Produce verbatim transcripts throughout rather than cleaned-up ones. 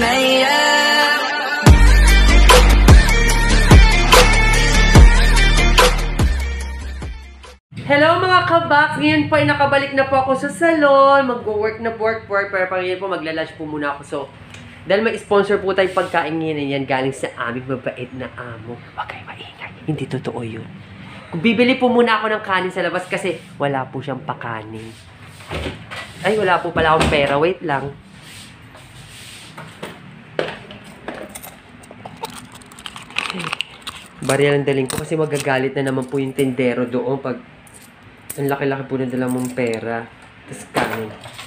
mayhem. Hello mga kabaks! Ngayon po ay nakabalik na po ako sa salon. Mag-work na work work. Pero pang ngayon po magla-lunch po muna ako. So, dahil may sponsor po tayong pagkain ngayon yan galing sa aming mabait na amo. Huwag kayo maingay. Hindi totoo yun. Kung bibili po muna ako ng kanin sa labas kasi wala po siyang pakanin. Ay, wala po pala akong pera. Wait lang. Barya ng daling ko kasi magagalit na naman po yung tendero doon pag ang laki-laki po na dala mong pera. Tapos kanin.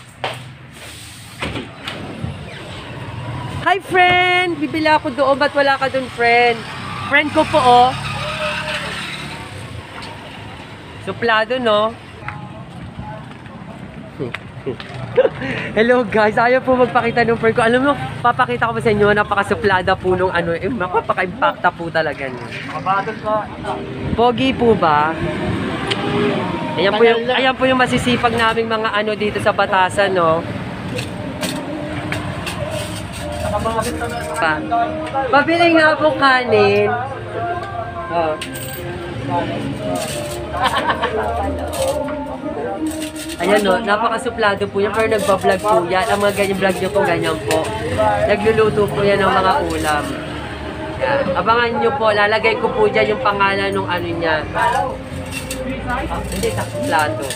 Hi, friend! Bibili ako doon. Ba't wala ka doon, friend? Friend ko po, oh. Suplado, no? Hello, guys. Ayaw po magpakita ng friend ko. Alam mo, papakita ko ba sa inyo, napakasuplada po nung ano. Eh, mapapaka-impacta po talaga niyo. Kabadol ko. Pogi po ba? Ayan po yung, ayan po yung masisipag naming mga ano dito sa Batasan, no? Pa. Pabili nga po kanin. Oh. Ayan, no? Napakasuplado po yan. Pero nagbablog po yan. Ang mga ganyan vlog nyo po, ganyan po. Nagluluto po yan ng mga ulam. Yan. Abangan nyo po. Lalagay ko po dyan yung pangalan ng ano niya. Ah, hindi, plato.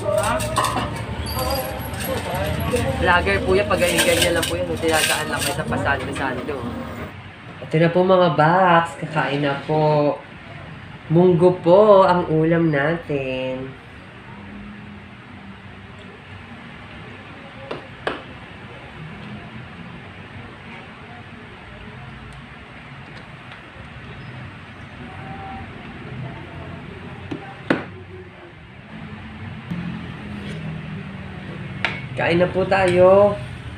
Vlogger po yan, pag ganyan lang po yan, tinataan lang kayo sa pasando-sando. Ito na po mga box, kakain na po. Munggo po ang ulam natin. Kain na po tayo.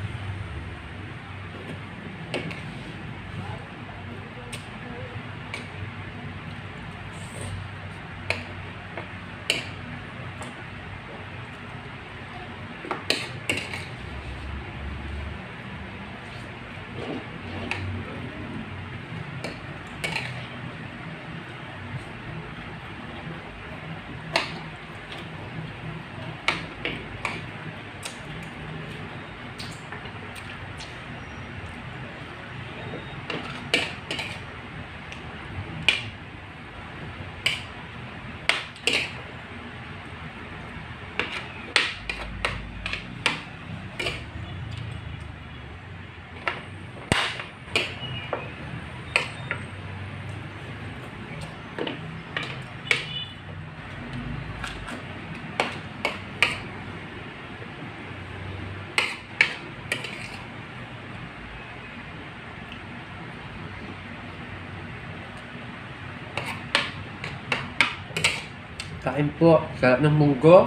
Kain po. Sarap ng munggo.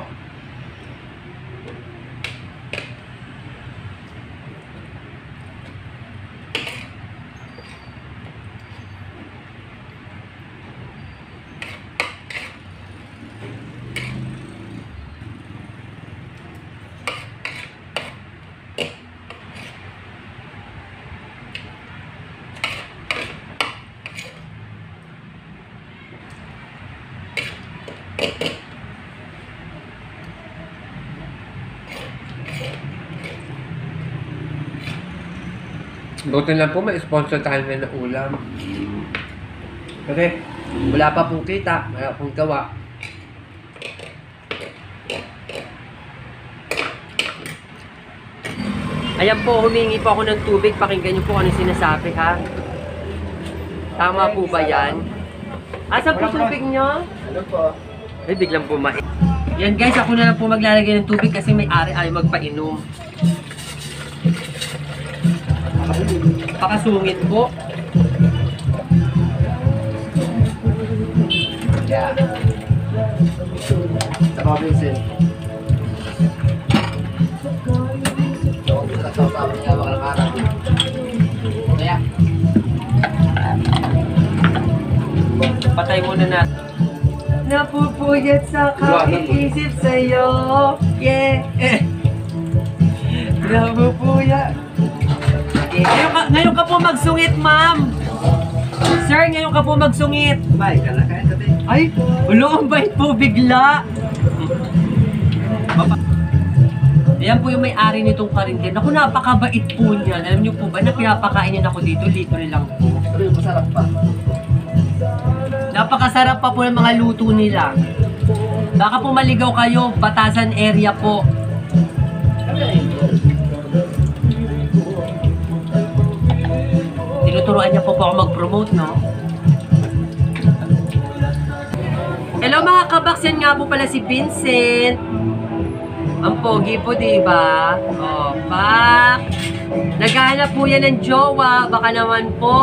Buti lang po may sponsor tayo na ng ulam. Kasi wala pa pong kita, wala pong gawa. Ayan po, humingi po ako ng tubig. Pakinggan niyo po ano sinasabi, ha? Tama po ba yan? Asa po tubig niyo? Ano po? Ay, biglang pumain. Yan guys, ako na lang po maglalagay ng tubig kasi may ari ay magpainom. Pakasungit po. Yeah. Robinson. Sa niya bakal parang. Kaya. Patay muna na. Napupuyat sa kaisip sa'yo. Yeah. Napupuyat. Ayaw ka, ba, ngayon ka po magsungit, ma'am. Sir, ngayon ka po magsungit. Bay, kala kaya sabi. Ay, ulo, ang bait po bigla. Ayan po yung may-ari nitong karindel. Naku, napakabait po niya. Alam niyo po ba na pinapakain niya ako dito, libre lang po. Sabi, masarap pa. Napakasarap pa po ng mga luto nila. Baka po maligaw kayo, Batasan area po. Tinuturuan niya po po ako mag-promote, no? Hello mga kabaks, yan nga po pala si Vincent. Ang pogi po, diba? O, pak! Naghahanap po yan ng jowa, baka naman po.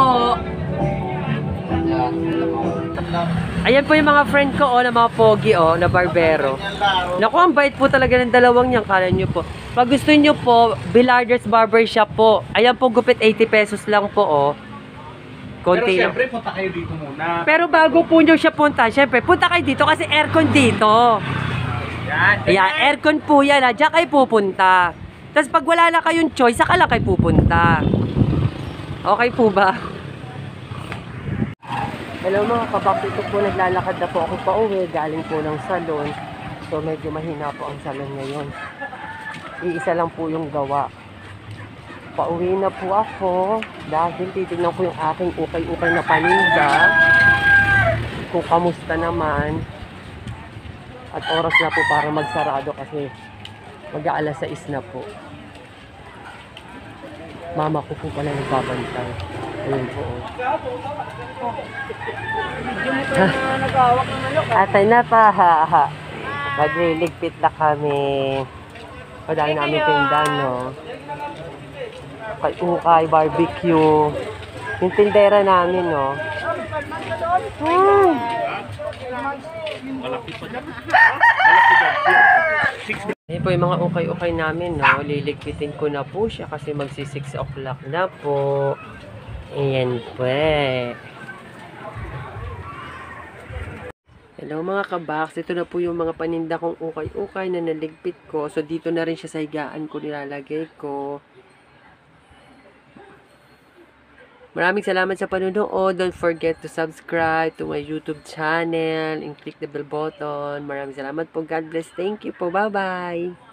Ayan po yung mga friend ko, oh, na mga pogi, oh, na barbero. Naku, ang bait po talaga ng dalawang yan, kala nyo po. Pag gusto nyo po, Bilarders Barbershop po. Ayan po, gupit eighty pesos lang po, oh. Konti Pero lang. syempre, punta kayo dito muna. Pero bago po nyo siya punta, syempre, punta kayo dito kasi aircon dito. Yan. Yeah, aircon po yan, ha. Diyan kayo pupunta. Tapos pag wala na kayong choice, saka lang kayo pupunta. Okay po ba? Hello mga kabaks, ito po naglalakad na po ako pa uwi, galing po ng salon. So medyo mahina po ang salon ngayon. Iisa lang po yung gawa. Pauwi na po ako dahil titignan ko yung aking ukay-ukay na paninda. Kung kamusta naman. At oras na po para magsarado kasi mag-aalas sais na po. Mama ko po pala nagbabantay. Ayun po. Atay na pa, ha, ha. Magliligpit na kami. Padali namin tindan, no? Kay ukay, barbecue. Yung tindera namin, no? Hmm. Ayun po yung mga ukay-ukay namin, no? Liligpitin ko na po siya kasi magsi six o'clock na po. Ayan po eh. Hello mga kabaks, ito na po yung mga paninda kong ukay-ukay na naligpit ko. So dito na rin siya sa higaan ko nilalagay ko. Maraming salamat sa panonood. Don't forget to subscribe to my YouTube channel and click the bell button. Maraming salamat po. God bless. Thank you po. Bye-bye.